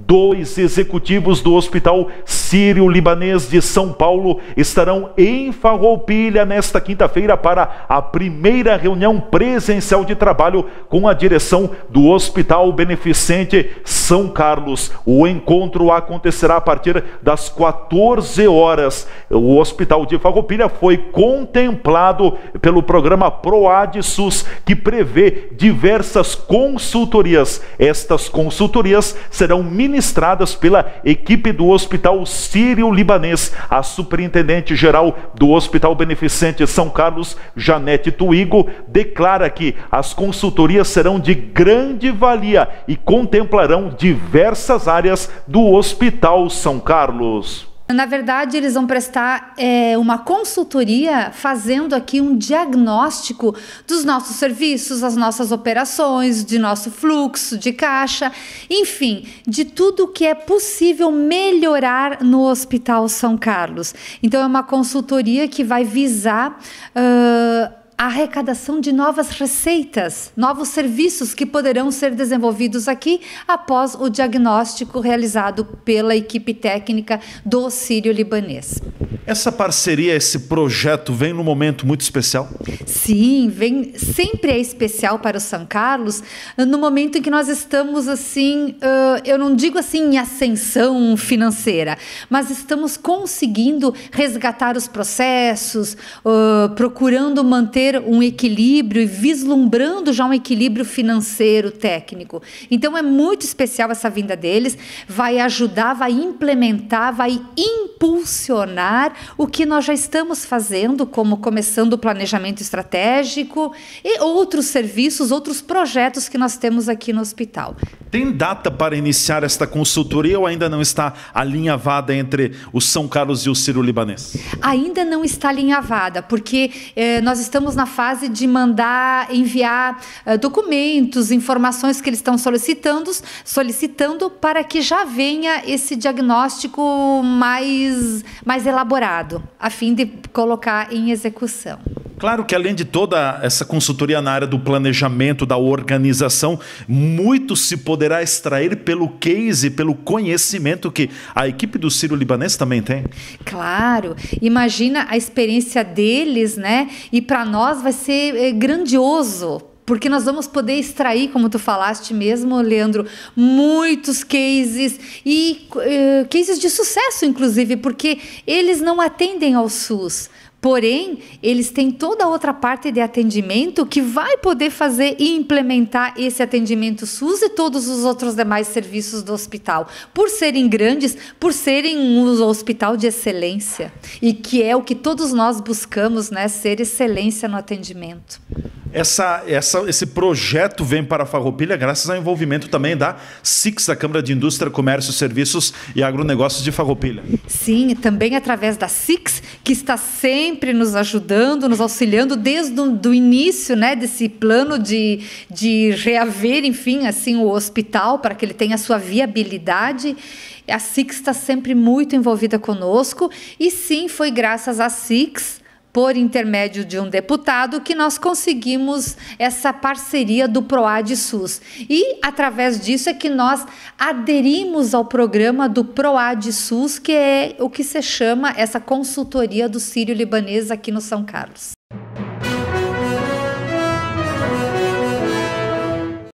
2 executivos do Hospital Sírio-Libanês de São Paulo estarão em Farroupilha nesta quinta-feira para a primeira reunião presencial de trabalho com a direção do Hospital Beneficente São Carlos. O encontro acontecerá a partir das 14 horas. O Hospital de Farroupilha foi contemplado pelo programa PROAD SUS, que prevê diversas consultorias. Estas consultorias serão ministradas pela equipe do Hospital Sírio-Libanês. A superintendente-geral do Hospital Beneficente São Carlos, Janete Tuigo, declara que as consultorias serão de grande valia e contemplarão diversas áreas do Hospital São Carlos. Na verdade, eles vão prestar uma consultoria fazendo aqui um diagnóstico dos nossos serviços, das nossas operações, de nosso fluxo de caixa, enfim, de tudo que é possível melhorar no Hospital São Carlos. Então, é uma consultoria que vai visar a arrecadação de novas receitas, novos serviços que poderão ser desenvolvidos aqui após o diagnóstico realizado pela equipe técnica do Sírio-Libanês. Essa parceria, esse projeto vem num momento muito especial? Sim, sempre é especial para o São Carlos, no momento em que nós estamos assim, eu não digo assim em ascensão financeira, mas estamos conseguindo resgatar os processos, procurando manter um equilíbrio e vislumbrando já um equilíbrio financeiro técnico. Então é muito especial essa vinda deles, vai ajudar, vai implementar, vai impulsionar o que nós já estamos fazendo, como começando o planejamento estratégico e outros serviços, outros projetos que nós temos aqui no hospital. Tem data para iniciar esta consultoria ou ainda não está alinhavada entre o São Carlos e o Sírio-Libanês? Ainda não está alinhavada, porque nós estamos na fase de enviar documentos, informações que eles estão solicitando para que já venha esse diagnóstico mais elaborado, a fim de colocar em execução. Claro que além de toda essa consultoria na área do planejamento, da organização, muito se poderá extrair pelo case, pelo conhecimento que a equipe do Sírio-Libanês também tem. Claro, imagina a experiência deles, né? E para nós vai ser grandioso, porque nós vamos poder extrair, como tu falaste mesmo, Leandro, muitos cases e cases de sucesso, inclusive, porque eles não atendem ao SUS. Porém, eles têm toda a outra parte de atendimento que vai poder fazer e implementar esse atendimento SUS e todos os outros demais serviços do hospital. Por serem grandes, por serem um hospital de excelência. E que é o que todos nós buscamos, né? Ser excelência no atendimento. Esse projeto vem para a Farroupilha graças ao envolvimento também da SIX, da Câmara de Indústria, Comércio, Serviços e Agronegócios de Farroupilha. Sim, também através da SIX, que está sempre nos ajudando, nos auxiliando desde o início, né, desse plano de reaver, enfim, assim, o hospital para que ele tenha a sua viabilidade. A SIX está sempre muito envolvida conosco e sim, foi graças à SIX, por intermédio de um deputado, que nós conseguimos essa parceria do PROAD SUS. E, através disso, é que nós aderimos ao programa do PROAD SUS, que é o que se chama essa consultoria do Sírio-Libanês aqui no São Carlos.